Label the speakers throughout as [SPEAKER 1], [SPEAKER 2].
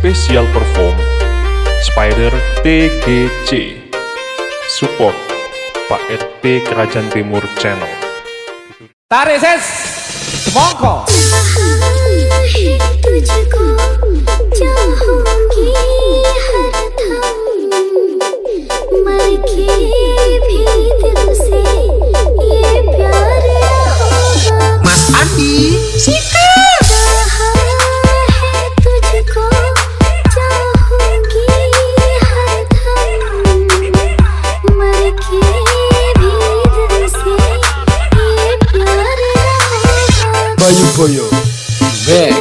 [SPEAKER 1] Special Perform Spider TGC. Support Pak RT Kerajaan Timur Channel.
[SPEAKER 2] Tarik ses, mongko.
[SPEAKER 3] Mas Andi, Bayu Boyo, back.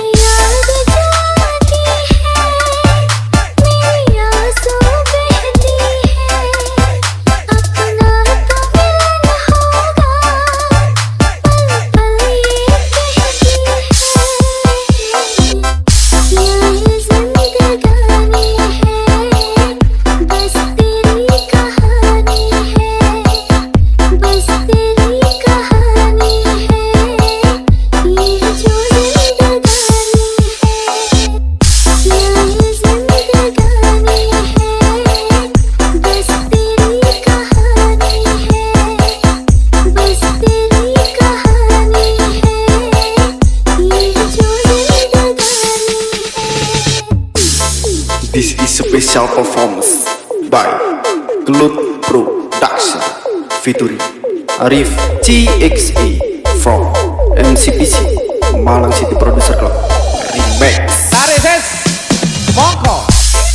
[SPEAKER 4] This is special performance by Gelut Production featuring Arif CXE from MCPC Malang City Producer Club Remix.
[SPEAKER 2] Tarik ses, mongko.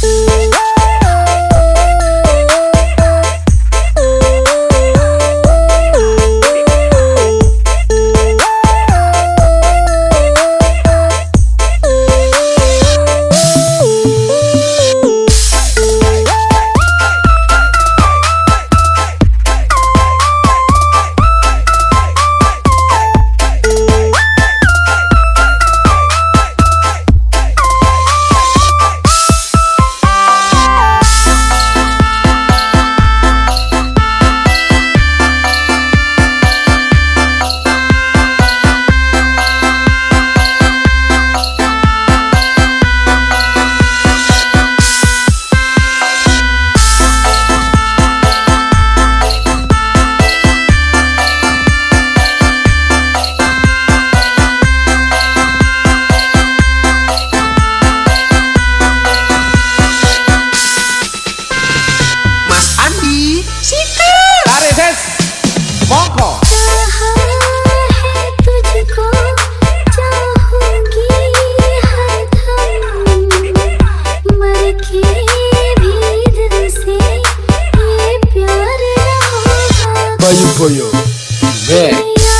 [SPEAKER 2] Tarik ses, mongko.
[SPEAKER 3] Bayu Boyo, back.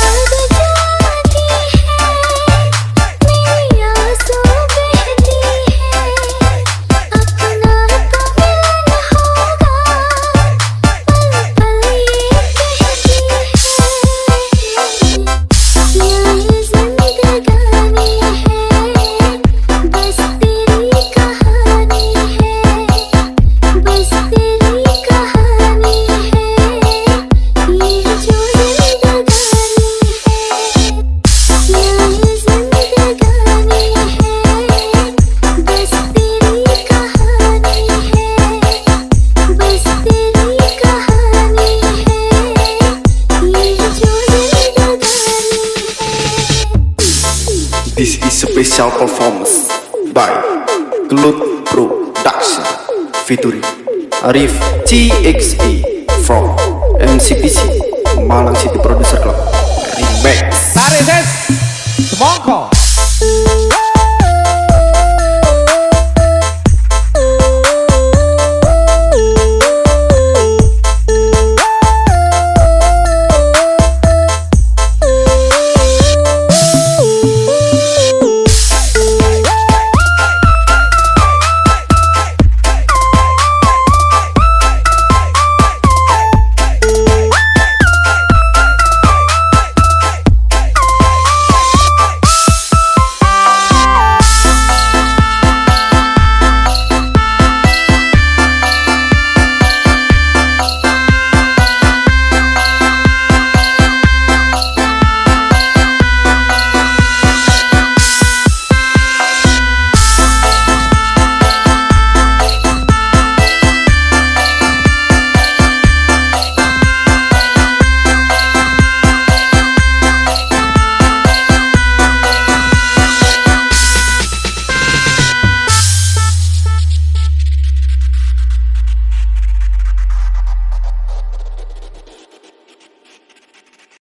[SPEAKER 4] This is special performance by Gelut Production featuring Arif CXE from MCPC Malang City Producer Club Remix.
[SPEAKER 2] Tarik ses, mongko.